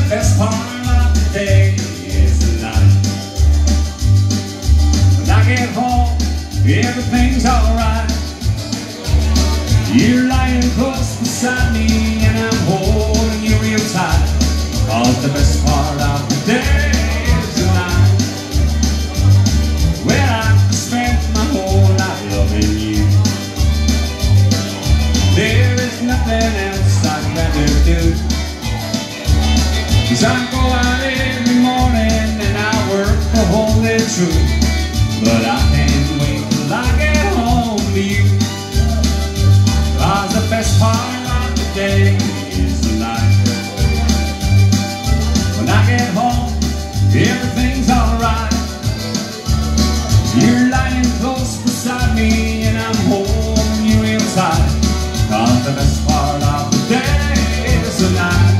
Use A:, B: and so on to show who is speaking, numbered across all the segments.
A: best part of the day is the night. When I get home, everything's alright. You're lying close beside me and I'm holding you real tight. 'Cause the best part of the day is the night. Well, I've spent my whole life loving you. There is nothing else I'd rather do. 'Cause I go out every morning and I work for holy truth. But I can't wait till I get home to you. 'Cause the best part of the day is the night. When I get home, everything's alright. You're lying close beside me and I'm holding you real tight. 'Cause the best part of the day is the night.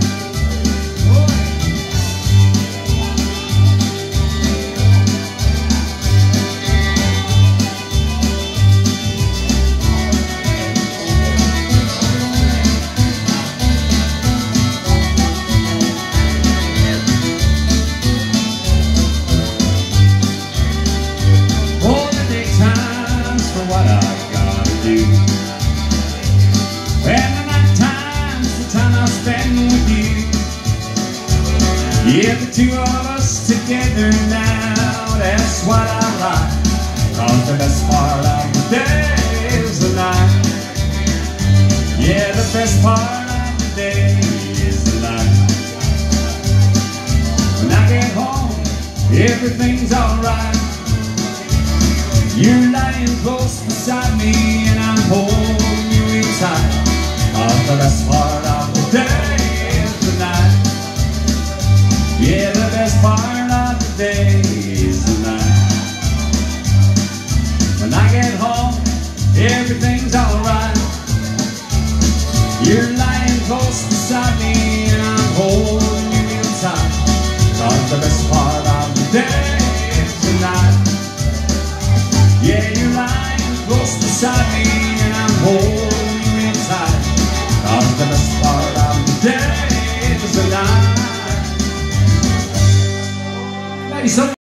A: What I gotta do. And the night time's the time I spend with you. Yeah, the two of us together now, that's what I like. 'Cause the best part of the day is the night. Yeah, the best part of the day is the night. When I get home, everything's alright. You're lying close beside me and I'm holding you real tight. 'Cause the best part of the day is the night. Yeah, the best part of the day is the night. When I get home, everything's alright. You're lying close beside me and I'm holding you real tight. 'Cause the best part of the day is the night. Yeah, you're lying close beside me and I'm holding you real tight. 'Cause the best part of the day is the night. Ladies,